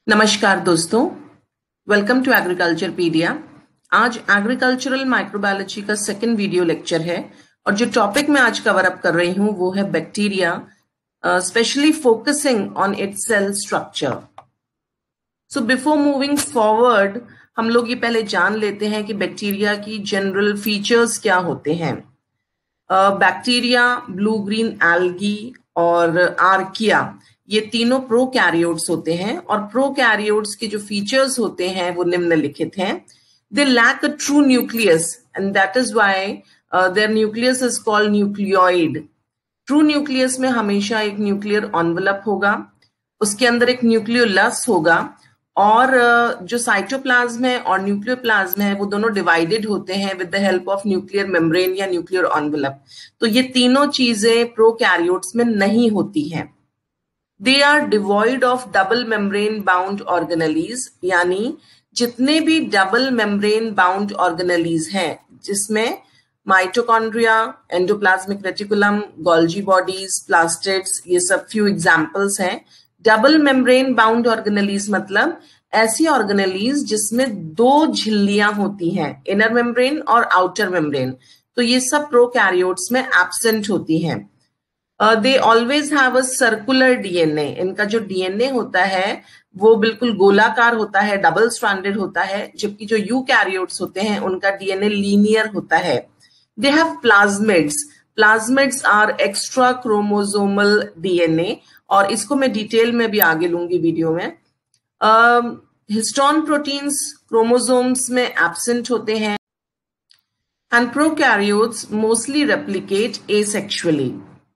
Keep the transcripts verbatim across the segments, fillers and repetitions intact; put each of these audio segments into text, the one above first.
नमस्कार दोस्तों, welcome to agriculture pedia. आज एग्रीकल्चरल माइक्रोबायोलॉजी का सेकंड वीडियो लेक्चर है और जो टॉपिक मैं आज कवर अप कर रही हूं वो है bacteria, specially focusing on its cell structure. So before moving forward हम लोग ये पहले जान लेते हैं कि बैक्टीरिया की जनरल फीचर्स क्या होते हैं। बैक्टीरिया, ब्लू ग्रीन एल्गी और आर्किया, ये तीनों प्रोकैरियोट्स होते हैं और प्रोकैरियोट्स के जो फीचर्स होते हैं वो निम्नलिखित हैं। They lack a true nucleus and that is why their nucleus is called nucleoid. True nucleus में हमेशा एक न्यूक्लियर एनवेलप होगा, उसके अंदर एक न्यूक्लियोलस होगा और uh, जो साइटोप्लाज्म है और न्यूक्लियोप्लाज्म है वो दोनों डिवाइडेड होते हैं with the help of nuclear membrane या न्यूक्लियर एनवेलप। तो ये तीनों चीजें प्रोकैरियोट्स में नहीं होती हैं। They are devoid of double membrane bound organelles, यानी जितने भी डबल मेम्ब्रेन बाउंड ऑर्गेनेलीज हैं जिसमें mitochondria, endoplasmic reticulum, Golgi bodies, plastids, ये सब फ्यू एग्जांपल्स हैं। डबल मेम्ब्रेन बाउंड ऑर्गेनेलीज मतलब ऐसी ऑर्गेनेलीज जिसमें दो झिल्लियां होती हैं, इनर मेम्ब्रेन और आउटर मेम्ब्रेन। तो ये सब प्रोकैरियोट्स में एब्सेंट होती हैं। They always have a circular DNA. इनका जो डीएनए होता है वो बिल्कुल गोलाकार होता है, डबल स्ट्रैंडेड होता है, जबकि जो यूकैरियोट्स होते हैं उनका डीएनए लीनियर होता है। They have plasmids. Plasmids are extra chromosomal DNA और इसको मैं डिटेल में भी आगे लूंगी वीडियो में। हिस्टोन प्रोटीन्स क्रोमोसोम्स में एब्सेंट होते हैं and prokaryotes mostly replicate asexually.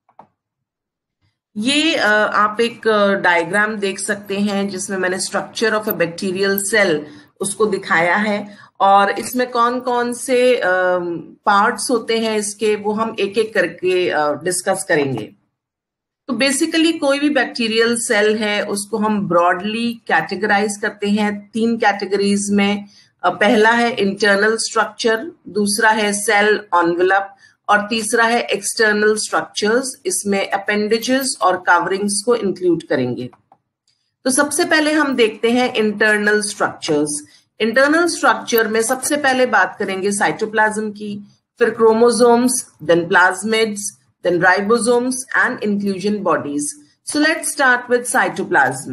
ये आप एक डायग्राम देख सकते हैं जिसमें मैंने structure of a bacterial cell उसको दिखाया है और इसमें कौन कौन से पार्ट्स होते हैं इसके वो हम एक एक करके डिस्कस करेंगे। तो बेसिकली कोई भी बैक्टीरियल सेल है उसको हम ब्रॉडली कैटेगराइज करते हैं तीन कैटेगरीज में। पहला है इंटरनल स्ट्रक्चर, दूसरा है सेल एनवेलप और तीसरा है एक्सटर्नल स्ट्रक्चर्स। इसमें अपेंडेजेस और कवरिंग्स को इंक्लूड करेंगे। तो सबसे पहले हम देखते हैं इंटरनल स्ट्रक्चर्स। इंटरनल स्ट्रक्चर में सबसे पहले बात करेंगे साइटोप्लाज्म की, फिर chromosomes, then plasmids, then ribosomes and inclusion bodies. So let's start with cytoplasm.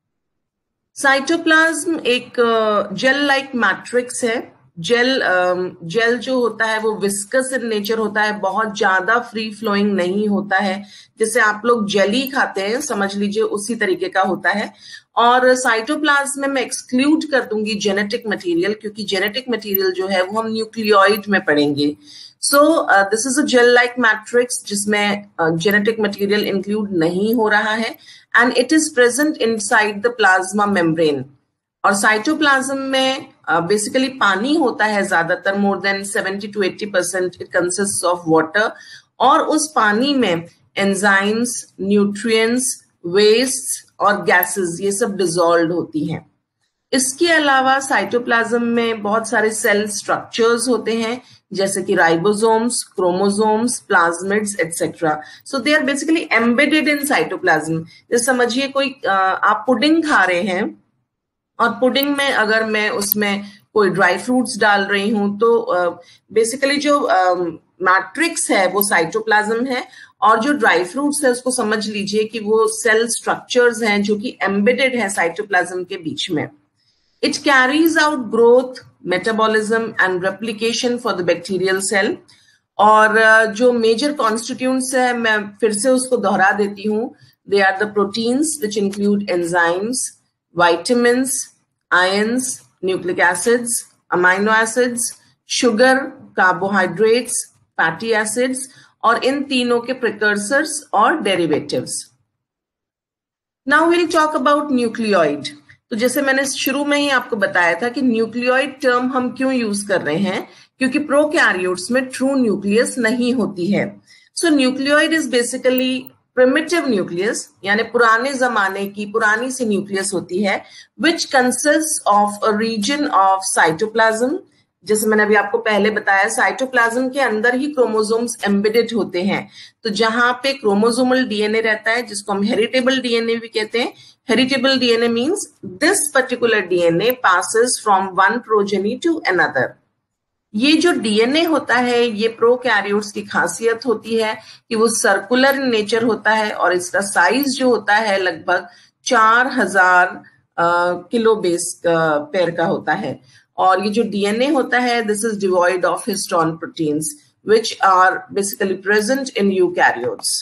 Cytoplasm एक जेल लाइक मैट्रिक्स है। जेल जेल जो होता है वो विस्कस इन नेचर होता है, बहुत ज्यादा फ्री फ्लोइंग नहीं होता है। जैसे आप लोग जेली खाते हैं समझ लीजिए उसी तरीके का होता है। और साइटोप्लाज्म में मैं एक्सक्लूड कर दूंगी जेनेटिक मटेरियल, क्योंकि जेनेटिक मटेरियल जो है वो हम न्यूक्लियोइड में पढ़ेंगे। So this is a gel like matrix जिसमें जेनेटिक मटेरियल इंक्लूड नहीं हो रहा है and it is present inside the plasma membrane. और साइटोप्लाज्म में बेसिकली uh, पानी होता है ज्यादातर, more than seventy to eighty percent it consist of water. और उस पानी में एंजाइम्स, न्यूट्रिएंट्स, वेस्ट और गैसेस ये सब डिसॉल्व होती हैं। इसके अलावा साइटोप्लाज्म में बहुत सारे सेल स्ट्रक्चर्स होते हैं जैसे कि ribosomes, chromosomes, plasmids etcetera. So they are basically embedded in cytoplasm. जैसे समझिए कोई uh, आप पुडिंग खा रहे हैं और पुडिंग में अगर मैं उसमें कोई ड्राई फ्रूट्स डाल रही हूं तो बेसिकली uh, जो मैट्रिक्स uh, है वो साइटोप्लाज्म है और जो ड्राई फ्रूट्स है उसको समझ लीजिए कि वो सेल स्ट्रक्चर्स हैं जो कि एम्बेडेड है साइटोप्लाज्म के बीच में। It carries out growth, metabolism and replication for the bacterial cell. और uh, जो मेजर कॉन्स्टिट्यूएंट्स है मैं फिर से उसको दोहरा देती हूँ। They are the proteins which include enzymes, vitamins, ions, nucleic acids, amino acids, sugar, carbohydrates, fatty acids और इन तीनों के precursors और derivatives. Now we'll talk about nucleoid. तो जैसे मैंने शुरू में ही आपको बताया था कि न्यूक्लियोइड टर्म हम क्यों यूज कर रहे हैं, क्योंकि प्रोकैरियोट्स में ट्रू न्यूक्लियस नहीं होती है। So nucleoid is basically primitive nucleus, यानी पुराने जमाने की पुरानी सी न्यूक्लियस होती है, which consist of a region of cytoplasm, जैसे मैंने अभी आपको पहले बताया, साइटोप्लाज्म के अंदर ही क्रोमोसोम्स एम्बेडेड होते हैं। तो जहां पे क्रोमोसोमल डीएनए रहता है, जिसको हम हेरिटेबल डीएनए भी कहते हैं, heritable DNA means this particular DNA passes from one progeny to another. ये जो डीएनए होता है, ये प्रोकैरियोट्स की खासियत होती है कि वो सर्कुलर इन नेचर होता है और इसका साइज जो होता है लगभग चार हजार किलो बेस पेयर का होता है। और ये जो डीएनए होता है, this is devoid of histone proteins which are basically present in eukaryotes.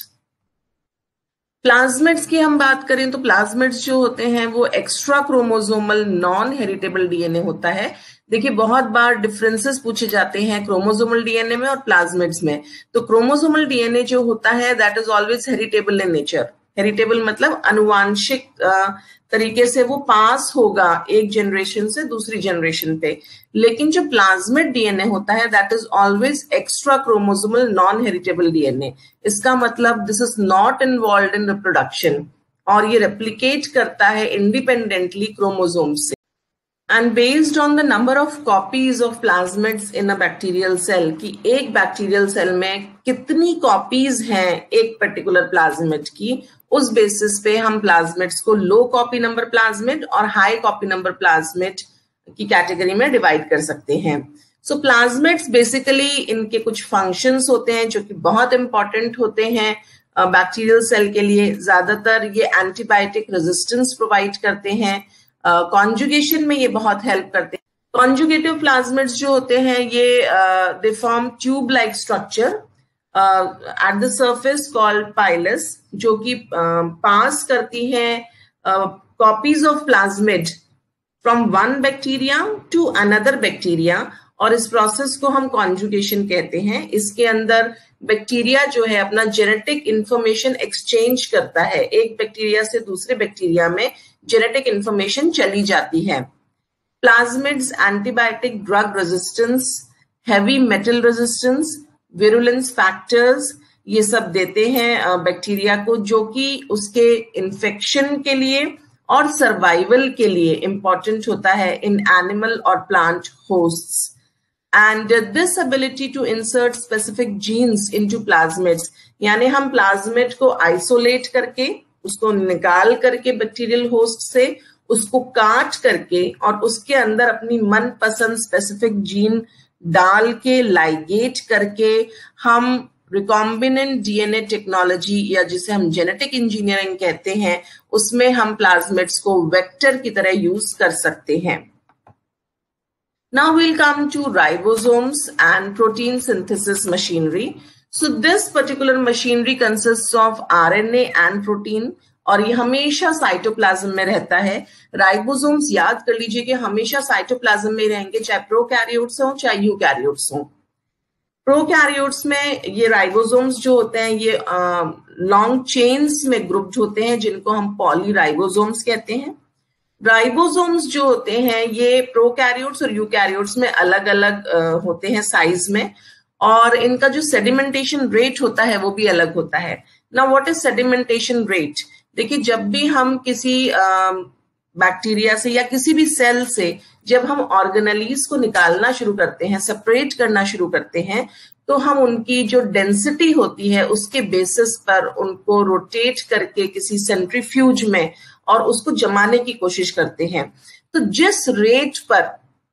Plasmids की हम बात करें तो प्लाज्मिड्स जो होते हैं वो extra chromosomal non heritable DNA होता है। देखिए, बहुत बार डिफरेंसेस पूछे जाते हैं क्रोमोसोमल डीएनए में और प्लाज्मिड्स में। तो क्रोमोसोमल डीएनए जो होता है that is always heritable in nature. Heritable मतलब अनुवांशिक तरीके से वो पास होगा एक जनरेशन से दूसरी जनरेशन पे। लेकिन जो प्लाज्मिड डीएनए होता है that is always extra chromosomal non heritable DNA. इसका मतलब this is not involve in reproduction और ये रेप्लिकेट करता है इंडिपेंडेंटली क्रोमोसोम से। And based on the number of copies of plasmids in a bacterial cell, कि एक बैक्टीरियल सेल में कितनी कॉपीज हैं एक पर्टिकुलर प्लाज्मिड की, उस बेसिस पे हम प्लाज्मिड्स को लो कॉपी नंबर प्लाज्मिड और हाई कॉपी नंबर प्लाज्मिड की कैटेगरी में डिवाइड कर सकते हैं। सो प्लाज्मिड्स बेसिकली इनके कुछ फंक्शंस होते हैं जो कि बहुत इंपॉर्टेंट होते हैं बैक्टीरियल सेल के लिए। ज्यादातर ये एंटीबायोटिक रेजिस्टेंस प्रोवाइड करते हैं, कॉन्जुगेशन uh, में ये बहुत हेल्प करते हैं। कॉन्जुगेटिव प्लाज्मिड्स जो होते हैं ये they form tube like structure at the surface called pilus, जो कि पास uh, करती हैं copies of plasmid from one bacteria to another bacteria, और इस प्रोसेस को हम कॉन्जुगेशन कहते हैं। इसके अंदर बैक्टीरिया जो है अपना जेनेटिक इंफॉर्मेशन एक्सचेंज करता है, एक बैक्टीरिया से दूसरे बैक्टीरिया में जेनेटिक इंफॉर्मेशन चली जाती है। Plasmids antibiotic drug resistance, heavy metal resistance, virulence factors ये सब देते हैं बैक्टीरिया को, जो कि उसके इन्फेक्शन के लिए और सर्वाइवल के लिए इंपॉर्टेंट होता है इन एनिमल और plant hosts. And this ability to insert specific genes into plasmids, यानी हम प्लाज्मिड को आइसोलेट करके, उसको निकाल करके बैक्टीरियल होस्ट से, उसको काट करके और उसके अंदर अपनी मनपसंद स्पेसिफिक जीन डाल के लाइगेट करके हम रिकॉम्बिनेंट डीएनए टेक्नोलॉजी या जिसे हम जेनेटिक इंजीनियरिंग कहते हैं, उसमें हम प्लाज्मिड्स को वेक्टर की तरह यूज कर सकते हैं। Now we'll come to ribosomes and protein synthesis machinery. So this particular machinery consists of R N A and protein, और ये हमेशा साइटोप्लाज्म में रहता है। राइबोसोम्स याद कर लीजिए कि हमेशा साइटोप्लाज्म में रहेंगे, चाहे प्रोकैरियोट्स हो चाहे यूकैरियोट्स हो। प्रोकैरियोट्स में ये राइबोसोम्स जो होते हैं ये लॉन्ग चेन्स में ग्रुप्ड होते हैं, जिनको हम पॉलीराइबोसोम्स कहते हैं। राइबोसोम्स जो होते हैं ये प्रोकैरियोट्स और यूकैरियोट्स में अलग अलग होते हैं साइज में, और इनका जो सेडिमेंटेशन रेट होता है वो भी अलग होता है। Now what is sedimentation rate? देखिए, जब भी हम किसी बैक्टीरिया से या किसी भी सेल से जब हम ऑर्गेनेलीज को निकालना शुरू करते हैं, सेपरेट करना शुरू करते हैं, तो हम उनकी जो डेंसिटी होती है उसके बेसिस पर उनको रोटेट करके किसी सेंट्रीफ्यूज में और उसको जमाने की कोशिश करते हैं। तो जिस रेट पर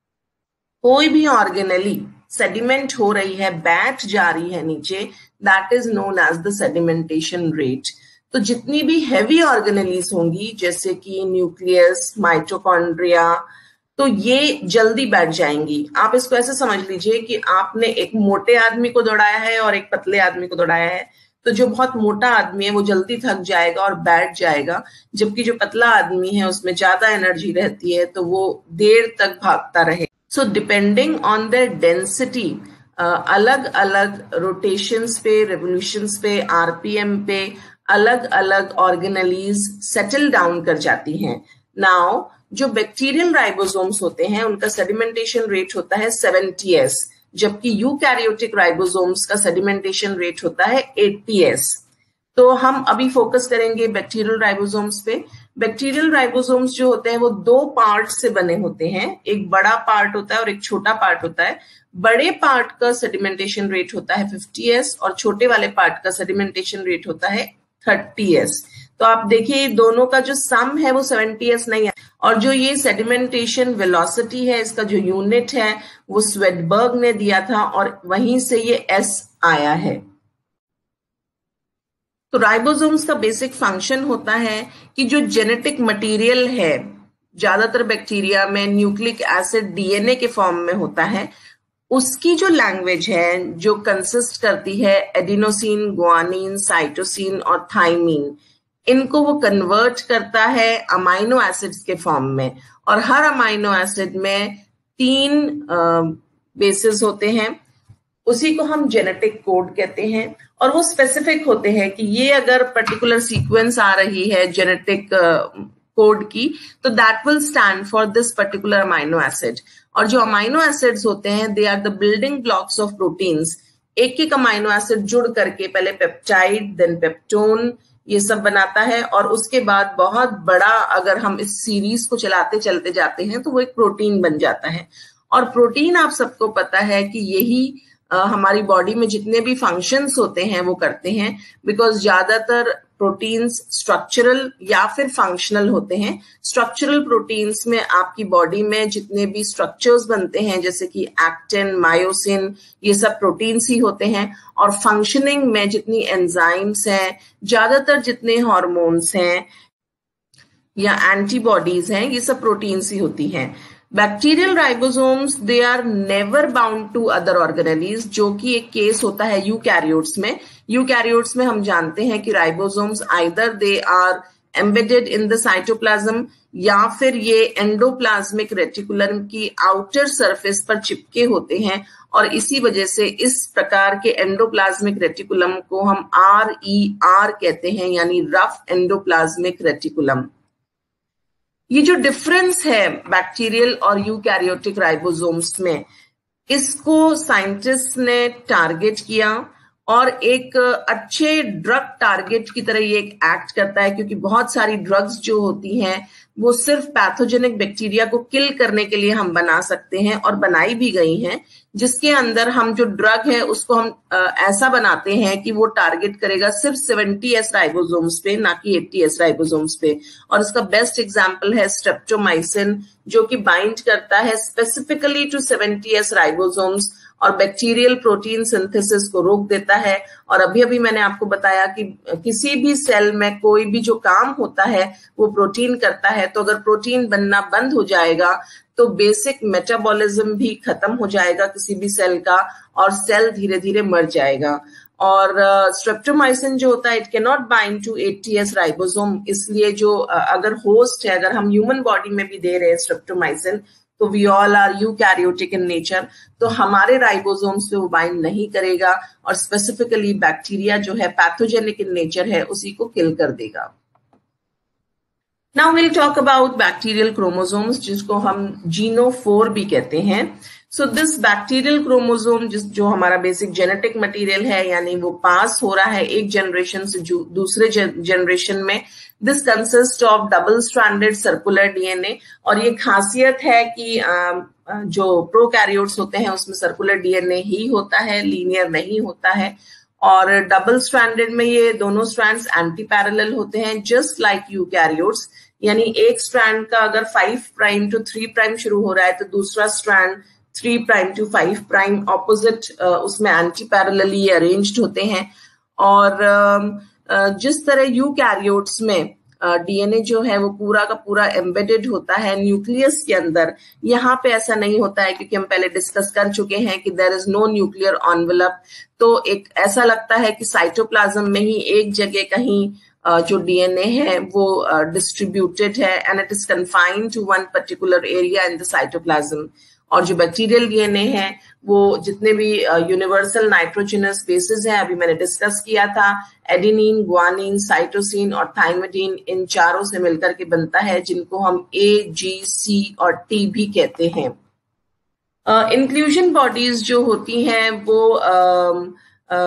कोई भी ऑर्गेनेली सेडिमेंट हो रही है, बैठ जा रही है नीचे, that is known as the sedimentation rate. तो जितनी भी हैवी ऑर्गेनेलीज होंगी जैसे कि न्यूक्लियस, माइटोकॉन्ड्रिया, तो ये जल्दी बैठ जाएंगी। आप इसको ऐसे समझ लीजिए कि आपने एक मोटे आदमी को दौड़ाया है और एक पतले आदमी को दौड़ाया है, तो जो बहुत मोटा आदमी है वो जल्दी थक जाएगा और बैठ जाएगा, जबकि जो पतला आदमी है उसमें ज्यादा एनर्जी रहती है तो वो देर तक भागता रहे। So depending on their density अलग अलग रोटेशंस पे, रेवोल्यूशंस पे, आरपीएम पे अलग अलग ऑर्गेनेलीज सेटल डाउन कर जाती हैं। नाउ जो बैक्टीरियल राइबोसोम्स होते हैं उनका सेडिमेंटेशन रेट होता है सेवेंटी एस, जबकि यूकैरियोटिक राइबोसोम्स का सेडिमेंटेशन रेट होता है एटी एस। तो हम अभी फोकस करेंगे बैक्टीरियल राइबोसोम्स पे। बैक्टीरियल राइबोसोम्स जो होते हैं वो दो पार्ट से बने होते हैं, एक बड़ा पार्ट होता है और एक छोटा पार्ट होता है। बड़े पार्ट का सेडिमेंटेशन रेट होता है फिफ्टी एस और छोटे वाले पार्ट का सेडिमेंटेशन रेट होता है थर्टी एस। तो आप देखिए दोनों का जो सम है वो सेवेंटी एस नहीं है, और जो ये सेडिमेंटेशन वेलोसिटी है इसका जो यूनिट है वो स्वेडबर्ग ने दिया था और वहीं से ये एस आया है। तो राइबोसोम्स का बेसिक फंक्शन होता है कि जो जेनेटिक मटेरियल है, ज्यादातर बैक्टीरिया में न्यूक्लिक एसिड डीएनए के फॉर्म में होता है, उसकी जो लैंग्वेज है जो कंसिस्ट करती है एडिनोसिन, गुआनिन, साइटोसिन और थाइमीन, इनको वो कन्वर्ट करता है अमाइनो एसिड्स के फॉर्म में। और हर अमाइनो एसिड में तीन बेसिस होते हैं, उसी को हम जेनेटिक कोड कहते हैं, और वो स्पेसिफिक होते हैं कि ये अगर पर्टिकुलर सीक्वेंस आ रही है जेनेटिक कोड uh, की, तो that will stand for this particular amino acid. और जो अमाइनो एसिड्स होते हैं they are the building blocks of proteins. एक एक अमाइनो एसिड जुड़ करके पहले पेप्टाइड देन पेप्टोन ये सब बनाता है, और उसके बाद बहुत बड़ा अगर हम इस सीरीज को चलाते चलते जाते हैं तो वो एक प्रोटीन बन जाता है। और प्रोटीन आप सबको पता है कि यही Uh, हमारी बॉडी में जितने भी फंक्शंस होते हैं वो करते हैं, बिकॉज ज्यादातर प्रोटीन्स स्ट्रक्चरल या फिर फंक्शनल होते हैं। स्ट्रक्चरल प्रोटीन्स में आपकी बॉडी में जितने भी स्ट्रक्चर्स बनते हैं जैसे कि एक्टिन, मायोसिन, ये सब प्रोटीन्स ही होते हैं। और फंक्शनिंग में जितनी एंजाइम्स हैं, ज्यादातर जितने हार्मोन्स हैं या एंटीबॉडीज हैं, ये सब प्रोटीन्स ही होती हैं। Bacterial ribosomes they are never bound to other organelles, जो कि एक केस होता है यूकैरियोट्स में। यूकैरियोट्स में हम जानते हैं कि ribosomes either they are embedded in the cytoplasm या फिर ये एंडोप्लाज्मिक रेटिकुलम की आउटर सरफेस पर चिपके होते हैं, और इसी वजह से इस प्रकार के एंडोप्लाज्मिक रेटिकुलम को हम आर ई आर कहते हैं, यानी रफ एंडोप्लाज्मिक रेटिकुलम। ये जो डिफरेंस है बैक्टीरियल और यूकैरियोटिक राइबोसोम्स में, इसको साइंटिस्ट ने टारगेट किया और एक अच्छे ड्रग टारगेट की तरह ये एक एक्ट करता है, क्योंकि बहुत सारी ड्रग्स जो होती हैं वो सिर्फ पैथोजेनिक बैक्टीरिया को किल करने के लिए हम बना सकते हैं और बनाई भी गई हैं, जिसके अंदर हम जो ड्रग है उसको हम आ, ऐसा बनाते हैं कि वो टारगेट करेगा सिर्फ सेवेंटी एस राइबोसोम्स पे, ना कि एटी एस राइबोसोम्स पे। और इसका बेस्ट एग्जांपल है स्ट्रेप्टोमाइसिन, जो कि बाइंड करता है specifically to seventy S ribosomes और बैक्टीरियल प्रोटीन सिंथेसिस को रोक देता है। और अभी अभी मैंने आपको बताया कि किसी भी सेल में कोई भी जो काम होता है वो प्रोटीन करता है, तो अगर प्रोटीन बनना बंद हो जाएगा तो बेसिक मेटाबॉलिज्म भी खत्म हो जाएगा किसी भी सेल का, और सेल धीरे धीरे मर जाएगा। और स्ट्रेप्टोमाइसिन uh, जो होता है it can not bind to eighty S ribosome, इसलिए जो uh, अगर होस्ट है, अगर हम ह्यूमन बॉडी में भी दे रहे हैं स्ट्रेप्टोमाइसिन, तो we all are eukaryotic in nature, तो हमारे राइबोसोम्स पे वो बाइंड नहीं करेगा, और स्पेसिफिकली बैक्टीरिया जो है पैथोजेनिक इन नेचर है उसी को किल कर देगा। Now will talk about bacterial chromosomes, जिसको हम जीनोफोर भी कहते हैं। सो दिस बैक्टीरियल क्रोमोसोम, जिस जो हमारा बेसिक जेनेटिक मटेरियल है, यानी वो पास हो रहा है एक जनरेशन से दूसरे जनरेशन में। This consist of double stranded circular DNA, और ये खासियत है कि जो प्रोकैरियोट्स होते हैं उसमें सर्कुलर डीएनए ही होता है, लीनियर नहीं होता है। और डबल स्ट्रैंडेड में ये दोनों स्ट्रैंड्स एंटी पैरेलल होते हैं, जस्ट लाइक यूकैरियोट्स, यानी एक स्ट्रैंड का अगर five prime to three prime शुरू हो रहा है तो दूसरा strand three prime to five prime opposite उसमें एंटी पैरेलली अरेंज्ड होते हैं। और जिस तरह यूकैरियोट्स में डीएनए जो है वो पूरा का पूरा एम्बेडेड होता है न्यूक्लियस के अंदर, यहाँ पे ऐसा नहीं होता है, क्योंकि हम पहले डिस्कस कर चुके हैं कि there is no nuclear envelope. तो एक ऐसा लगता है कि साइटोप्लाज्म में ही एक जगह कहीं जो डीएनए है वो डिस्ट्रीब्यूटेड है and it is confined to one particular area in the cytoplasm. और जो बैक्टीरियल डीएनए है वो जितने भी यूनिवर्सल नाइट्रोजनस बेसेस हैं, अभी मैंने डिस्कस किया था, एडेनिन, गुआनिन, साइटोसिन और थाइमिडीन, इन चारों से मिलकर के बनता है, जिनको हम ए, जी, सी और टी भी कहते हैं। इंक्लूजन uh, बॉडीज जो होती हैं वो uh, uh,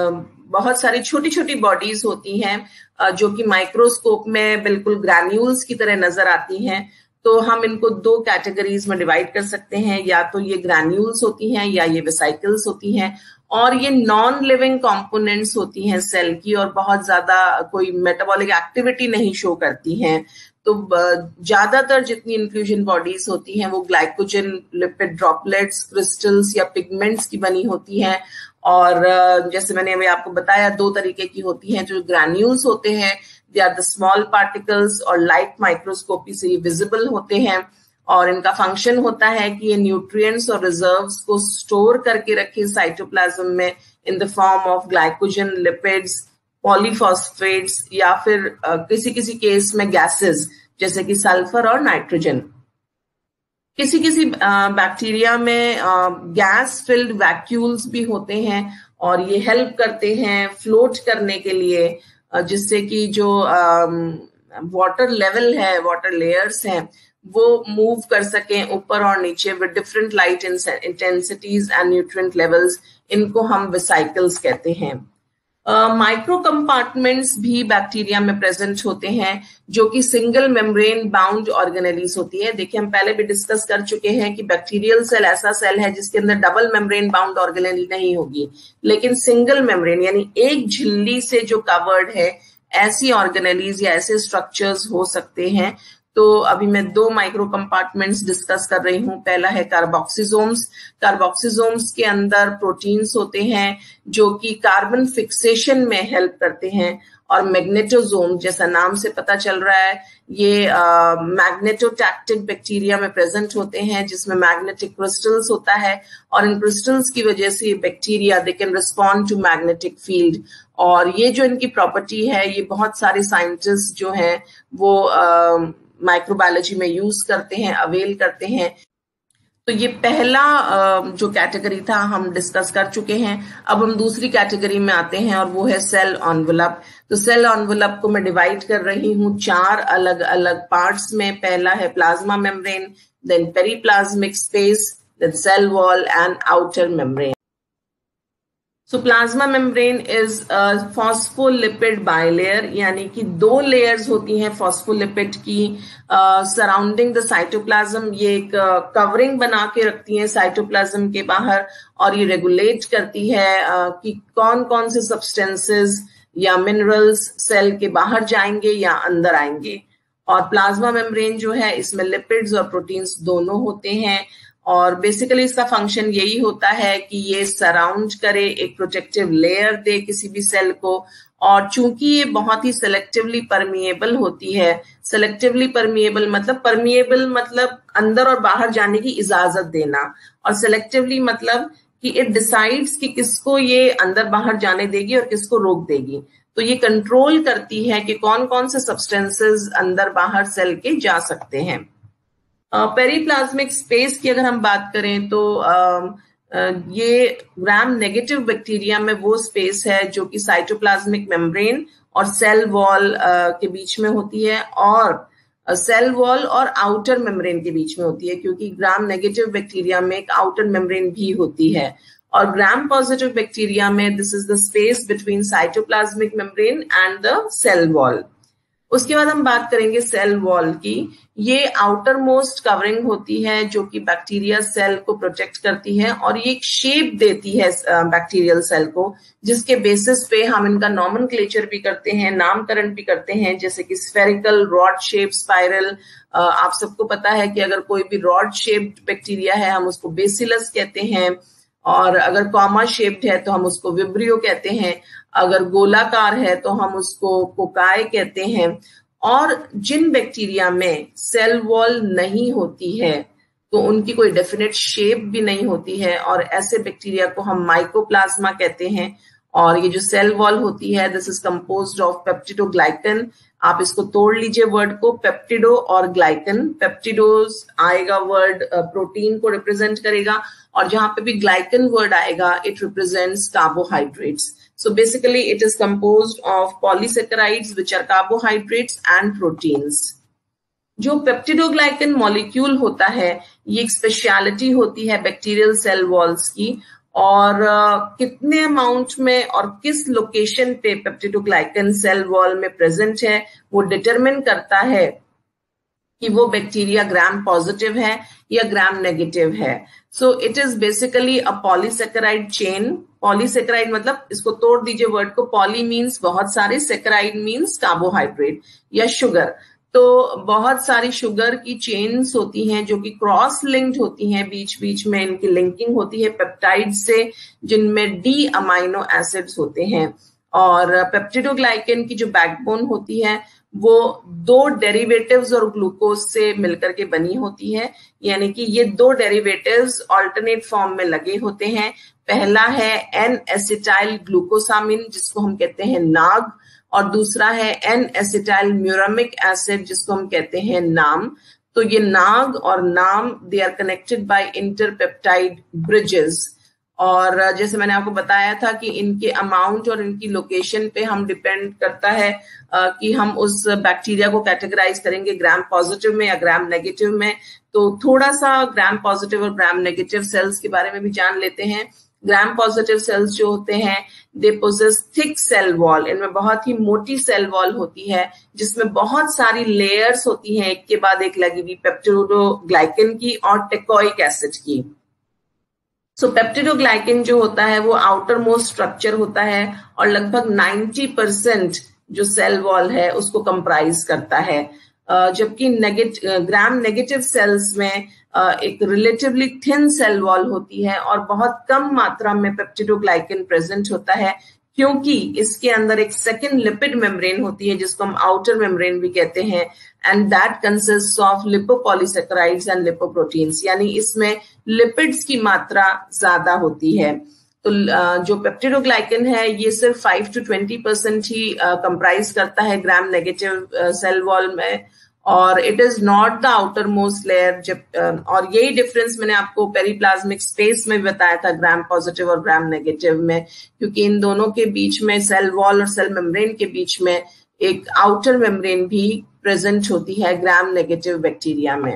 बहुत सारी छोटी छोटी बॉडीज होती हैं जो कि माइक्रोस्कोप में बिल्कुल ग्रैन्यूल्स की तरह नजर आती हैं। तो हम इनको दो कैटेगरीज में डिवाइड कर सकते हैं, या तो ये ग्रैन्यूल्स होती हैं या ये वेसिकल्स होती हैं। और ये नॉन लिविंग कंपोनेंट्स होती हैं सेल की, और बहुत ज्यादा कोई मेटाबॉलिक एक्टिविटी नहीं शो करती हैं। तो ज्यादातर जितनी इंफ्यूजन बॉडीज होती हैं वो ग्लाइकोजन लिपिड ड्रॉपलेट्स, क्रिस्टल्स या पिगमेंट्स की बनी होती हैं। और जैसे मैंने अभी आपको बताया, दो तरीके की होती हैं। जो ग्रैन्यूल्स होते हैं, they are the small particles, और लाइट माइक्रोस्कोपी से ये विजिबल होते हैं। और इनका फंक्शन होता है कि ये न्यूट्रिएंट्स और रिजर्व्स को स्टोर करके रखे साइटोप्लाज्म में in the form of glycogen, lipids, polyphosphates, या फिर uh, किसी किसी केस में गैसेस जैसे कि सल्फर और नाइट्रोजन। किसी किसी बैक्टीरिया में गैस फिल्ड वैक्यूल्स भी होते हैं, और ये हेल्प करते हैं फ्लोट करने के लिए, uh, जिससे कि जो वाटर uh, लेवल है, वाटर लेयर्स हैं, वो मूव कर सकें ऊपर और नीचे with different light intensities and nutrient levels. इनको हम वेसिकल्स कहते हैं। माइक्रो uh, कंपार्टमेंट्स भी बैक्टीरिया में प्रेजेंट होते हैं, जो कि सिंगल मेम्ब्रेन बाउंड ऑर्गेनेलीज होती है। देखिए, हम पहले भी डिस्कस कर चुके हैं कि बैक्टीरियल सेल ऐसा सेल है जिसके अंदर डबल मेम्ब्रेन बाउंड ऑर्गेनेली नहीं होगी, लेकिन सिंगल मेम्ब्रेन यानी एक झिल्ली से जो कवर्ड है, ऐसी ऑर्गेनेलीज या ऐसे स्ट्रक्चर्स हो सकते हैं। तो अभी मैं दो माइक्रो कंपार्टमेंट्स डिस्कस कर रही हूँ। पहला है कार्बोक्सिसोम्स। कार्बोक्सिसोम्स के अंदर प्रोटीन्स होते हैं जो कि कार्बन फिक्सेशन में हेल्प करते हैं। और मैग्नेटोसोम, जैसा नाम से पता चल रहा है, ये मैग्नेटोटैक्टिक बैक्टीरिया में प्रेजेंट होते हैं, जिसमें मैग्नेटिक क्रिस्टल्स होता है। और इन क्रिस्टल्स की वजह से ये bacteria they can respond to magnetic field. और ये जो इनकी प्रॉपर्टी है, ये बहुत सारे साइंटिस्ट जो हैं वो uh, माइक्रोबायोलॉजी में यूज करते हैं, अवेल करते हैं। तो ये पहला जो कैटेगरी था हम डिस्कस कर चुके हैं। अब हम दूसरी कैटेगरी में आते हैं, और वो है सेल एनवेलप। तो सेल एनवेलप को मैं डिवाइड कर रही हूँ चार अलग अलग पार्ट्स में। पहला है plasma membrane, then periplasmic space, then cell wall and outer membrane. So plasma membrane is a phospholipid bilayer, यानी कि दो लेयर्स होती हैं फॉस्फोलिपिड की सराउंडिंग द साइटोप्लाज्म। ये एक कवरिंग uh, बना के रखती है साइटोप्लाज्म के बाहर, और ये रेगुलेट करती है uh, कि कौन कौन से सब्सटेंसेस या मिनरल्स सेल के बाहर जाएंगे या अंदर आएंगे। और प्लाज्मा मेम्ब्रेन जो है, इसमें लिपिड्स और प्रोटीन्स दोनों होते हैं। और बेसिकली इसका फंक्शन यही होता है कि ये सराउंड करे, एक प्रोटेक्टिव लेयर दे किसी भी सेल को। और चूंकि ये बहुत ही सेलेक्टिवली परमिएबल होती है, सेलेक्टिवली परमिएबल मतलब परमिएबल मतलब अंदर और बाहर जाने की इजाजत देना, और सेलेक्टिवली मतलब कि इट डिसाइड्स कि किसको ये अंदर बाहर जाने देगी और किसको रोक देगी। तो ये कंट्रोल करती है कि कौन कौन से सब्सटेंसेस अंदर बाहर सेल के जा सकते हैं। पेरीप्लाज्मिक uh, स्पेस की अगर हम बात करें तो uh, uh, ये ग्राम नेगेटिव बैक्टीरिया में वो स्पेस है जो कि साइटोप्लाज्मिक मेम्ब्रेन और सेल वॉल uh, के बीच में होती है, और सेल uh, वॉल और आउटर मेम्ब्रेन के बीच में होती है, क्योंकि ग्राम नेगेटिव बैक्टीरिया में एक आउटर मेम्ब्रेन भी होती है। और ग्राम पॉजिटिव बैक्टीरिया में this is the space between cytoplasmic membrane and the cell wall. उसके बाद हम बात करेंगे सेल वॉल की। ये आउटर मोस्ट कवरिंग होती है जो कि बैक्टीरिया सेल को प्रोटेक्ट करती है, और ये एक शेप देती है बैक्टीरियल सेल को, जिसके बेसिस पे हम इनका नॉमेनक्लेचर भी करते हैं, नामकरण भी करते हैं, जैसे कि स्फेरिकल, रॉड शेप, स्पाइरल। आप सबको पता है कि अगर कोई भी रॉड शेप्ड बैक्टीरिया है हम उसको बेसिलस कहते हैं, और अगर कॉमा शेप्ड है तो हम उसको विब्रियो कहते हैं, अगर गोलाकार है तो हम उसको कोकाई कहते हैं। और जिन बैक्टीरिया में सेल वॉल नहीं होती है तो उनकी कोई डेफिनेट शेप भी नहीं होती है, और ऐसे बैक्टीरिया को हम माइकोप्लाज्मा कहते हैं। और ये जो सेल वॉल होती है, this is composed of peptidoglycan. आप इसको तोड़ लीजिए वर्ड को, पेप्टिडो और ग्लाइकन। पेप्टिडोज आएगा वर्ड प्रोटीन को रिप्रेजेंट करेगा, और जहां पे भी ग्लाइकन वर्ड आएगा it represents carbohydrates. So basically it is composed of polysaccharides which are carbohydrates and proteins. जो पेप्टिडोग्लाइकन मॉलिक्यूल होता है, ये एक स्पेशलिटी होती है बैक्टीरियल सेल वॉल्स की, और uh, कितने अमाउंट में और किस लोकेशन पे पेप्टिडोग्लाइकन सेल वॉल में प्रेजेंट है वो डिटरमिन करता है कि वो बैक्टीरिया ग्राम पॉजिटिव है या ग्राम नेगेटिव है. So it is basically a polysaccharide chain. Polysaccharide मतलब इसको तोड़ दीजिए वर्ड को. पॉली मीन्स बहुत सारे, सेकेराइड मीन्स कार्बोहाइड्रेट या शुगर. तो बहुत सारी शुगर की चेन्स होती हैं जो कि क्रॉस लिंक्ड होती हैं, बीच बीच में इनकी लिंकिंग होती है पेप्टाइड से, जिनमें डी अमाइनो एसिड्स होते हैं. और पेप्टिडोग्लाइकन की जो बैकबोन होती है वो दो डेरिवेटिव्स और ग्लूकोज से मिलकर के बनी होती है. यानी कि ये दो डेरिवेटिव्स अल्टरनेट फॉर्म में लगे होते हैं. पहला है एन एसिटाइल ग्लूकोसामिन जिसको हम कहते हैं नाग, और दूसरा है एन एसिटाइल म्यूरामिक एसिड जिसको हम कहते हैं नाम. तो ये नाग और NAM they are connected by interpeptide bridges. और जैसे मैंने आपको बताया था कि इनके अमाउंट और इनकी लोकेशन पे हम डिपेंड करता है कि हम उस बैक्टीरिया को कैटेगराइज करेंगे ग्राम पॉजिटिव में या ग्राम नेगेटिव में. तो थोड़ा सा ग्राम पॉजिटिव और ग्राम नेगेटिव सेल्स के बारे में भी जान लेते हैं. ग्राम पॉजिटिव सेल्स जो होते हैं they possess thick cell wall. इनमें बहुत ही मोटी सेल वॉल होती है जिसमें बहुत सारी लेयर्स होती हैं एक के बाद एक लगी हुई, पेप्टिडोग्लाइकन की और टेकोइक एसिड की. सो so, पेप्टिडोग्लाइकन जो होता है वो आउटर मोस्ट स्ट्रक्चर होता है और लगभग नब्बे परसेंट जो सेल वॉल है उसको कंप्राइज करता है. जबकि नेगेटिव ग्राम नेगेटिव सेल्स में एक रिलेटिवली थिन सेल वॉल होती है और बहुत कम मात्रा में पेप्टिडोग्लाइकन प्रेजेंट होता है, क्योंकि इसके अंदर एक सेकेंड लिपिड मेम्ब्रेन होती है जिसको हम आउटर मेम्ब्रेन भी कहते हैं, and that consists of lipopolysaccharides and lipoproteins. यानी इसमें लिपिड्स की मात्रा ज्यादा होती है. तो जो पेप्टिडोग्लाइकन है ये सिर्फ फाइव टू ट्वेंटी परसेंट ही कंप्राइज करता है ग्राम नेगेटिव सेल वॉल में, और it is not the outer most layer. जब और यही डिफरेंस मैंने आपको पेरिप्लाज्मिक स्पेस में बताया था ग्राम पॉजिटिव और ग्राम नेगेटिव में, क्योंकि इन दोनों के बीच में सेल वॉल और सेल मेम्ब्रेन के बीच में एक आउटर मेम्ब्रेन भी प्रेजेंट होती है ग्राम नेगेटिव बैक्टीरिया में.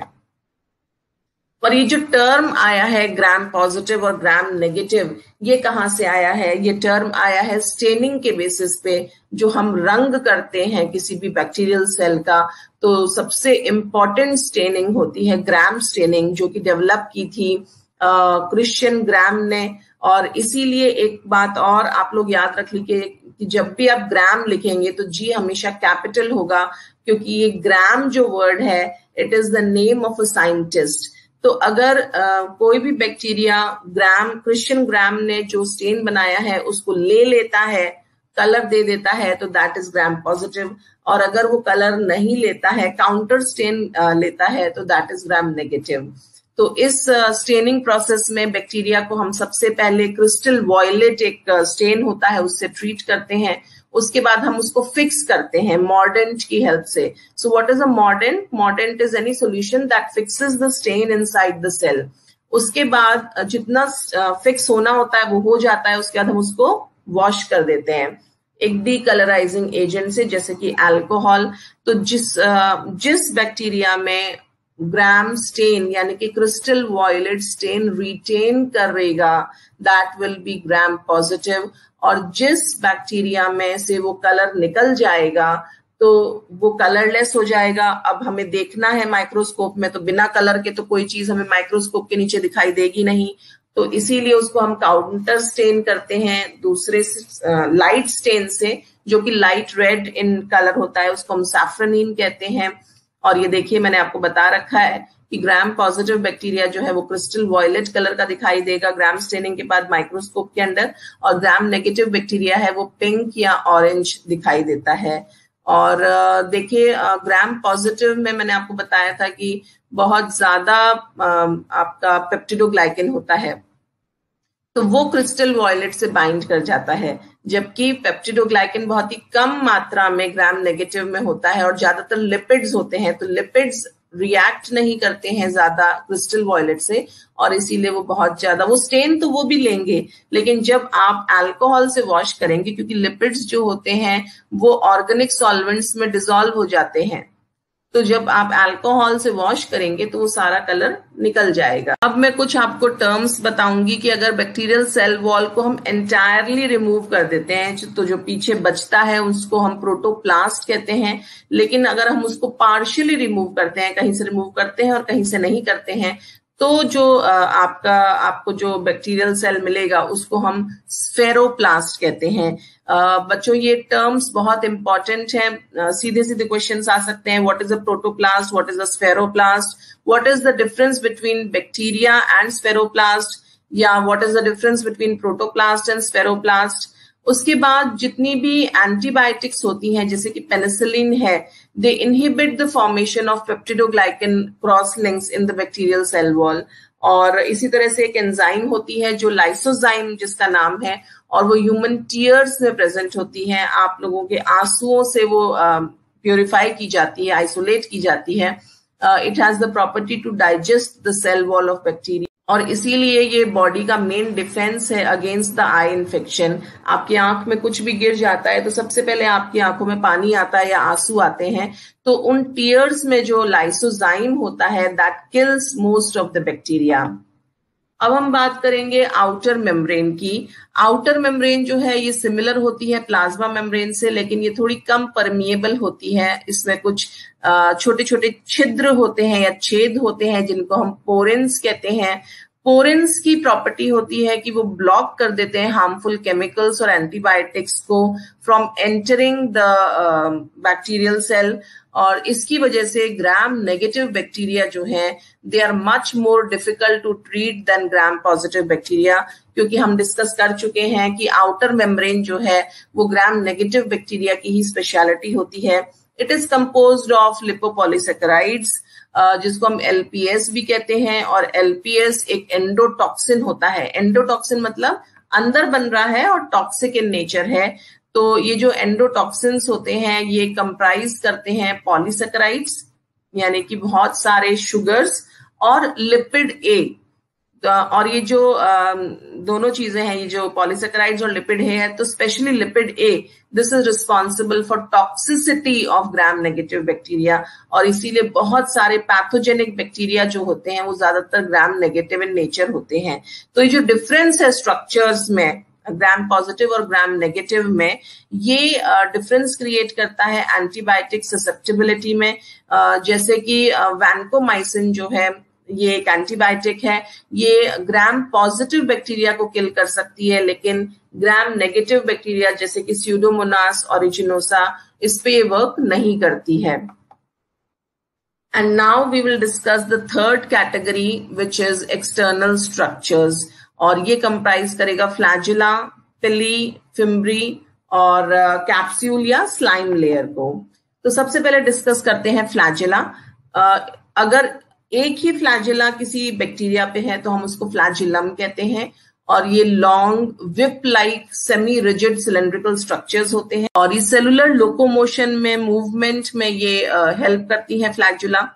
और ये जो टर्म आया है ग्राम पॉजिटिव और ग्राम नेगेटिव, ये कहाँ से आया है? ये टर्म आया है स्टेनिंग के बेसिस पे. जो हम रंग करते हैं किसी भी बैक्टीरियल सेल का, तो सबसे इम्पोर्टेंट स्टेनिंग होती है ग्राम स्टेनिंग, जो कि डेवलप की थी क्रिश्चियन ग्राम ने. और इसीलिए एक बात और आप लोग याद रख लीजिए कि जब भी आप ग्राम लिखेंगे तो जी हमेशा कैपिटल होगा, क्योंकि ये ग्राम जो वर्ड है it is the name of a scientist. तो अगर uh, कोई भी बैक्टीरिया ग्राम क्रिश्चियन ग्राम ने जो स्टेन बनाया है उसको ले लेता है, कलर दे देता है, तो दैट इज ग्राम पॉजिटिव. और अगर वो कलर नहीं लेता है, काउंटर स्टेन uh, लेता है, तो दैट इज ग्राम नेगेटिव. तो इस स्टेनिंग uh, प्रोसेस में बैक्टीरिया को हम सबसे पहले क्रिस्टल वॉयलेट एक स्टेन uh, होता है उससे ट्रीट करते हैं. उसके बाद हम उसको फिक्स करते हैं मॉर्डेंट की हेल्प से. So what is a mordant? Mordant is any solution that fixes the stain inside the cell. उसके बाद जितना फिक्स होना होता है वो हो जाता है. उसके बाद हम उसको वॉश कर देते हैं एक डीकलराइजिंग एजेंट से, जैसे कि अल्कोहल. तो जिस जिस बैक्टीरिया में ग्राम स्टेन यानी कि क्रिस्टल वॉयलेट स्टेन रिटेन करेगा that will be Gram positive. और जिस बैक्टीरिया में से वो कलर निकल जाएगा तो वो कलरलेस हो जाएगा. अब हमें देखना है माइक्रोस्कोप में, तो बिना कलर के तो कोई चीज हमें माइक्रोस्कोप के नीचे दिखाई देगी नहीं. तो इसीलिए उसको हम काउंटर स्टेन करते हैं दूसरे लाइट स्टेन से, जो कि लाइट रेड इन कलर होता है, उसको हम सैफ्रनीन कहते हैं. और ये देखिए मैंने आपको बता रखा है कि ग्राम पॉजिटिव बैक्टीरिया जो है वो क्रिस्टल वॉयलेट कलर का दिखाई देगा ग्राम स्टेनिंग के बाद माइक्रोस्कोप के अंदर, और ग्राम नेगेटिव बैक्टीरिया है वो पिंक या ऑरेंज दिखाई देता है. और देखिए ग्राम पॉजिटिव में मैंने आपको बताया था कि बहुत ज्यादा आपका पेप्टिडोग्लाइकन होता है, तो वो क्रिस्टल वॉयलेट से बाइंड कर जाता है, जबकि पेप्टिडोग्लाइकन बहुत ही कम मात्रा में ग्राम नेगेटिव में होता है और ज्यादातर लिपिड्स होते हैं. तो लिपिड्स रिएक्ट नहीं करते हैं ज्यादा क्रिस्टल वॉयलेट से, और इसीलिए वो बहुत ज्यादा, वो स्टेन तो वो भी लेंगे, लेकिन जब आप अल्कोहल से वॉश करेंगे, क्योंकि लिपिड्स जो होते हैं वो ऑर्गेनिक सॉल्वेंट्स में डिसॉल्व हो जाते हैं, तो जब आप अल्कोहल से वॉश करेंगे तो वो सारा कलर निकल जाएगा। अब मैं कुछ आपको टर्म्स बताऊंगी कि अगर बैक्टीरियल सेल वॉल को हम एंटायरली रिमूव कर देते हैं तो जो पीछे बचता है उसको हम प्रोटोप्लास्ट कहते हैं, लेकिन अगर हम उसको पार्शियली रिमूव करते हैं, कहीं से रिमूव करते हैं और कहीं से नहीं करते हैं, तो जो आपका आपको जो बैक्टीरियल सेल मिलेगा उसको हम स्फेरोप्लास्ट कहते हैं। बच्चों ये टर्म्स बहुत इंपॉर्टेंट हैं, सीधे सीधे क्वेश्चंस आ सकते हैं। What is a protoplast, what is a spheroplast, what is the difference between bacteria and spheroplast, या what is the difference between protoplast and spheroplast. उसके बाद जितनी भी एंटीबायोटिक्स होती हैं जैसे कि पेनिसिलिन है, they inhibit the formation of peptidoglycan cross links in the bacterial cell wall. और इसी तरह से एक एंजाइम होती है जो लाइसोजाइम जिसका नाम है, और वो ह्यूमन टीयर्स में प्रेजेंट होती है। आप लोगों के आंसुओं से वो प्योरीफाई uh, की जाती है, आइसोलेट की जाती है। It has the property to digest the cell wall of bacteria, और इसीलिए ये बॉडी का मेन डिफेंस है अगेंस्ट द आई इन्फेक्शन। आपकी आंख में कुछ भी गिर जाता है तो सबसे पहले आपकी आंखों में पानी आता है या आंसू आते हैं, तो उन टीयर्स में जो लाइसोजाइम होता है that kills most of the bacteria. अब हम बात करेंगे आउटर मेम्ब्रेन की। आउटर मेम्ब्रेन जो है ये सिमिलर होती है प्लाज्मा मेम्ब्रेन से, लेकिन ये थोड़ी कम परमिएबल होती है। इसमें कुछ छोटे छोटे छिद्र होते हैं या छेद होते हैं जिनको हम पोरेंस कहते हैं। पोरेंस की प्रॉपर्टी होती है कि वो ब्लॉक कर देते हैं हार्मफुल केमिकल्स और एंटीबायोटिक्स को from entering the bacterial cell, और इसकी वजह से ग्राम नेगेटिव बैक्टीरिया जो है they are much more difficult to treat than Gram positive bacteria, क्योंकि हम डिस्कस कर चुके हैं कि आउटर मेम्ब्रेन जो है वो ग्राम नेगेटिव बैक्टीरिया की ही स्पेशलिटी होती है। It is composed of lipopolysaccharides जिसको हम एल पी एस भी कहते हैं, और एल पी एस एक एंडोटॉक्सिन होता है। एंडोटॉक्सिन मतलब अंदर बन रहा है और टॉक्सिक इन नेचर है। तो ये जो एंडोटॉक्सिन्स होते हैं ये कंप्राइज करते हैं पॉलीसेकेराइड्स यानी कि बहुत सारे शुगर्स और लिपिड ए, और ये जो दोनों चीजें हैं, ये जो पॉलीसेकेराइड्स और लिपिड है, तो specially lipid A this is responsible for toxicity of Gram negative bacteria, और इसीलिए बहुत सारे पैथोजेनिक बैक्टीरिया जो होते हैं वो ज्यादातर ग्राम नेगेटिव इन नेचर होते हैं। तो ये जो डिफरेंस है स्ट्रक्चर्स में ग्राम पॉजिटिव और ग्राम नेगेटिव में, ये डिफरेंस क्रिएट करता है एंटीबायोटिक ससेप्टेबिलिटी में। uh, जैसे कि वैनकोमाइसिन जो है ये एक एंटीबायोटिक है, ये ग्राम पॉजिटिव बैक्टीरिया को किल कर सकती है, लेकिन ग्राम नेगेटिव बैक्टीरिया जैसे कि स्यूडोमोनास ओरिजिनोसा इस पे वर्क नहीं करती है। And now we will discuss the third category which is external structures, और ये कंप्राइज करेगा फ्लैजिला, पिली, फिम्ब्री और कैप्सूल uh, या स्लाइम लेयर को। तो सबसे पहले डिस्कस करते हैं फ्लैजिला। uh, अगर एक ही फ्लैजिला किसी बैक्टीरिया पे है तो हम उसको फ्लैजिलम कहते हैं, और ये long whip like semi rigid cylindrical structures होते हैं, और ये सेलुलर लोकोमोशन में, मूवमेंट में ये हेल्प uh, करती है फ्लैजिला।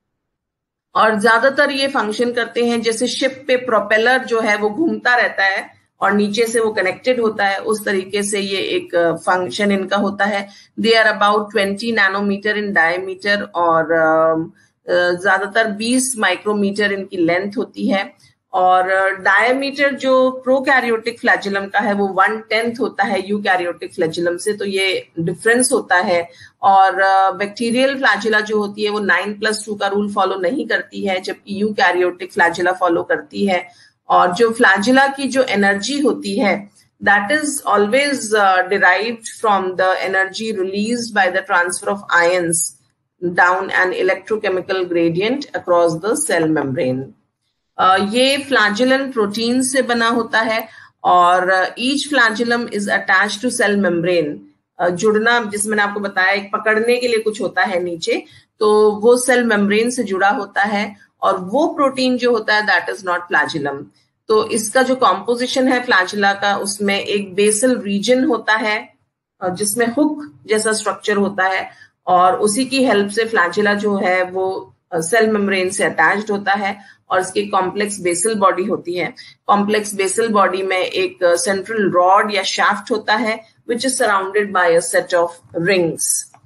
और ज्यादातर ये फंक्शन करते हैं जैसे शिप पे प्रोपेलर जो है वो घूमता रहता है और नीचे से वो कनेक्टेड होता है, उस तरीके से ये एक फंक्शन इनका होता है। They are about twenty nanometer in diameter, और ज्यादातर बीस माइक्रोमीटर इनकी लेंथ होती है, और डायमीटर जो प्रोकैरियोटिक फ्लैजिलम का है वो वन टेंथ होता है यूकैरियोटिक फ्लैजिलम से, तो ये डिफरेंस होता है। और बैक्टीरियल फ्लैजिला जो होती है वो नाइन प्लस टू का रूल फॉलो नहीं करती है, जबकि यूकैरियोटिक फ्लैजिला फॉलो करती है। और जो फ्लैजिला की जो एनर्जी होती है that is always uh, derived from the energy released by the transfer of ions down an electrochemical gradient across the cell membrane. Uh, ये फ्लैजिलन प्रोटीन से बना होता है, और each flagellum is attached to cell membrane. जुड़ना, जिसमें मैंने आपको बताया एक पकड़ने के लिए कुछ होता है नीचे, तो वो सेल मेम्ब्रेन से जुड़ा होता है, और वो प्रोटीन जो होता है दैट इज नॉट फ्लैजिलम। तो इसका जो कॉम्पोजिशन है फ्लैजिला का, उसमें एक बेसल रीजन होता है जिसमें हुक जैसा स्ट्रक्चर होता है, और उसी की हेल्प से फ्लैजिला जो है वो सेल मेम्ब्रेन से अटैच्ड होता है, और इसकी कॉम्प्लेक्स बेसल बॉडी होती है। कॉम्प्लेक्स बेसल बॉडी में एक सेंट्रल रॉड या शाफ्ट होता है which is surrounded by a set of rings.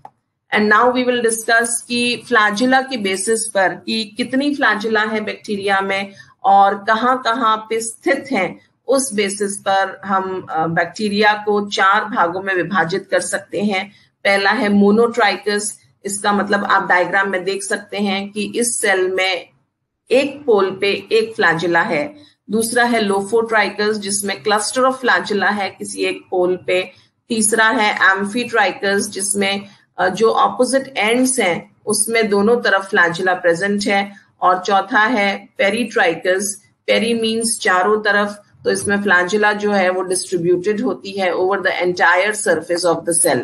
And now we will discuss कि फ्लैजिला के बेसिस पर कि कितनी फ्लैजिला है बैक्टीरिया में और कहाँ कहाँ पे स्थित हैं, उस बेसिस पर हम बैक्टीरिया को चार भागों में विभाजित कर सकते हैं। पहला है मोनोट्राइकस, इसका मतलब आप डायग्राम में देख सकते हैं कि इस सेल में एक पोल पे एक फ्लैजिला है। दूसरा है लोफोट्राइकस, जिसमें क्लस्टर ऑफ फ्लैजिला है किसी एक पोल पे। तीसरा है एम्फीट्राइकस, जिसमें जो ऑपोजिट एंड्स हैं उसमें दोनों तरफ फ्लैजिला प्रेजेंट है। और चौथा है पेरीट्राइकस, पेरी मीन्स चारों तरफ, तो इसमें फ्लैजिला जो है वो डिस्ट्रीब्यूटेड होती है over the entire surface of the cell.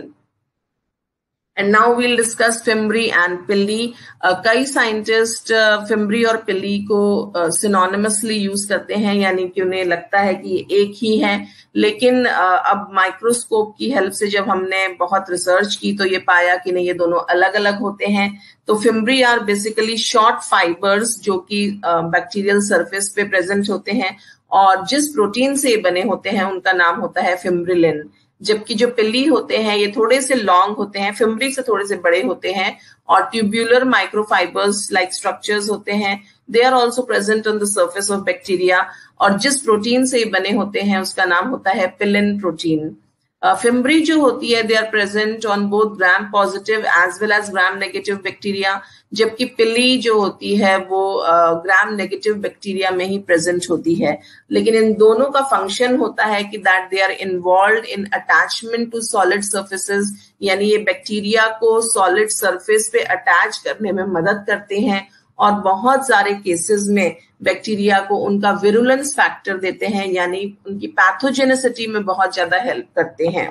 And now we'll discuss fimbriae and pili. कई साइंटिस्ट फिम्ब्री और पिल्ली को सिनोनिमसली uh, यूज करते हैं, यानी कि उन्हें लगता है कि ये एक ही है, लेकिन uh, अब माइक्रोस्कोप की हेल्प से जब हमने बहुत रिसर्च की तो ये पाया कि नहीं, ये दोनों अलग अलग होते हैं। तो fimbriae are basically short fibres जो कि बैक्टीरियल uh, सरफेस पे प्रेजेंट होते हैं, और जिस प्रोटीन से बने होते हैं उनका नाम होता है फिम्ब्रिलिन। जबकि जो पिल्ली होते हैं ये थोड़े से लॉन्ग होते हैं, फिम्ब्री से थोड़े से बड़े होते हैं, और ट्यूब्यूलर माइक्रोफाइबर्स लाइक स्ट्रक्चर्स होते हैं। They are also present on the surface of bacteria, और जिस प्रोटीन से बने होते हैं उसका नाम होता है पिलिन प्रोटीन। फिम्ब्री जो होती है they are present on both Gram positive as well as Gram negative bacteria, जबकि पिल्ली जो होती है वो ग्राम नेगेटिव बैक्टीरिया में ही प्रेजेंट होती है। लेकिन इन दोनों का फंक्शन होता है कि that they are involve in attachment to solid surfaces, यानी ये बैक्टीरिया को सॉलिड सरफेस पे अटैच करने में मदद करते हैं, और बहुत सारे केसेस में बैक्टीरिया को उनका विरुलेंस फैक्टर देते हैं, यानी उनकी पैथोजेनिसिटी में बहुत ज्यादा हेल्प करते हैं।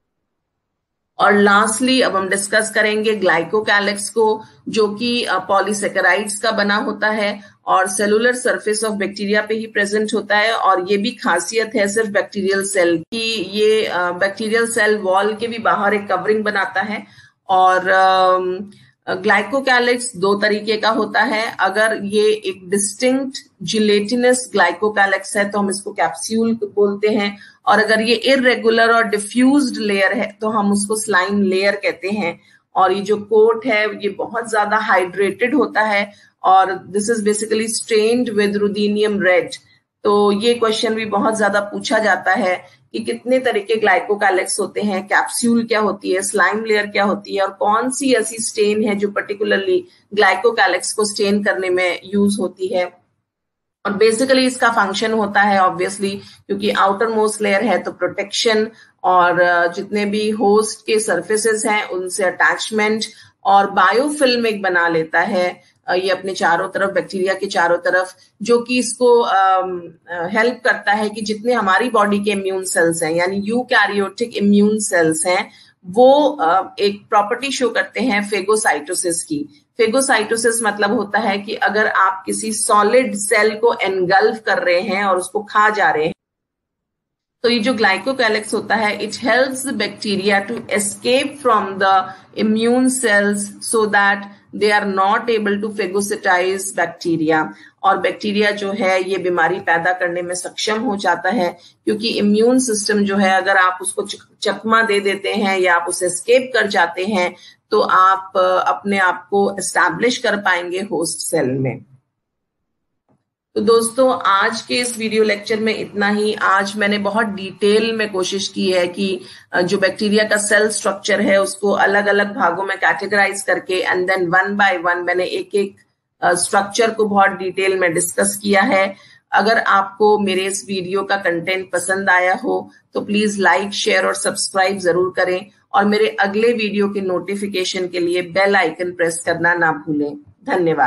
और लास्टली अब हम डिस्कस करेंगे ग्लाइकोकैलिक्स को, जो कि पॉलीसेकेराइड्स का बना होता है और सेलुलर सरफेस ऑफ बैक्टीरिया पे ही प्रेजेंट होता है। और ये भी खासियत है सिर्फ बैक्टीरियल सेल की, ये बैक्टीरियल सेल वॉल के भी बाहर एक कवरिंग बनाता है। और ग्लाइकोकैलिक्स दो तरीके का होता है। अगर ये एक डिस्टिंक्ट जिलेटिनस ग्लाइकोकैलिक्स है तो हम इसको कैप्सूल बोलते हैं, और अगर ये इररेगुलर और डिफ्यूज्ड लेयर है तो हम उसको स्लाइम लेयर कहते हैं। और ये जो कोट है ये बहुत ज्यादा हाइड्रेटेड होता है, और this is basically stained with ruthenium red. तो ये क्वेश्चन भी बहुत ज्यादा पूछा जाता है कि कितने तरह के ग्लाइकोकैलिक्स होते हैं, कैप्सूल क्या होती है, स्लाइम लेयर क्या होती है, और कौन सी ऐसी स्टेन है जो पर्टिकुलरली ग्लाइकोकैलिक्स को स्टेन करने में यूज होती है। और बेसिकली इसका फंक्शन होता है ऑब्वियसली, क्योंकि आउटर मोस्ट लेयर है तो प्रोटेक्शन, और जितने भी होस्ट के सरफेसेस हैं उनसे अटैचमेंट, और बायोफिल्म एक बना लेता है ये अपने चारों तरफ, बैक्टीरिया के चारों तरफ, जो कि इसको हेल्प करता है कि जितने हमारी बॉडी के इम्यून सेल्स हैं, यानी यूकैरियोटिक इम्यून सेल्स हैं, वो एक प्रॉपर्टी शो करते हैं फेगोसाइटोसिस की। फेगोसाइटोसिस मतलब होता है कि अगर आप किसी सॉलिड सेल को एनगल्फ कर रहे हैं और उसको खा जा रहे हैं, तो ये जो ग्लाइकोकैलिक्स होता है it helps the bacteria to escape from the immune cells so that they are not able to phagocytise bacteria. और बैक्टीरिया जो है ये बीमारी पैदा करने में सक्षम हो जाता है, क्योंकि इम्यून सिस्टम जो है अगर आप उसको चकमा दे देते हैं या आप उसे एस्केप कर जाते हैं तो आप अपने आप को एस्टैब्लिश कर पाएंगे होस्ट सेल में। तो दोस्तों आज के इस वीडियो लेक्चर में इतना ही। आज मैंने बहुत डिटेल में कोशिश की है कि जो बैक्टीरिया का सेल स्ट्रक्चर है उसको अलग अलग भागों में कैटेगराइज करके and then one by one मैंने एक एक स्ट्रक्चर को बहुत डिटेल में डिस्कस किया है। अगर आपको मेरे इस वीडियो का कंटेंट पसंद आया हो तो प्लीज लाइक, शेयर और सब्सक्राइब जरूर करें, और मेरे अगले वीडियो के नोटिफिकेशन के लिए बेल आइकन प्रेस करना ना भूलें। धन्यवाद।